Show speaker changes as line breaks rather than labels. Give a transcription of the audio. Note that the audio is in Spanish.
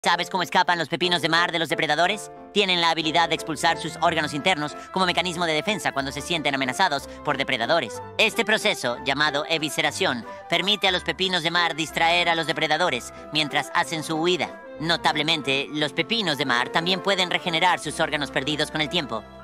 ¿Sabes cómo escapan los pepinos de mar de los depredadores? Tienen la habilidad de expulsar sus órganos internos como mecanismo de defensa cuando se sienten amenazados por depredadores. Este proceso, llamado evisceración, permite a los pepinos de mar distraer a los depredadores mientras hacen su huida. Notablemente, los pepinos de mar también pueden regenerar sus órganos perdidos con el tiempo.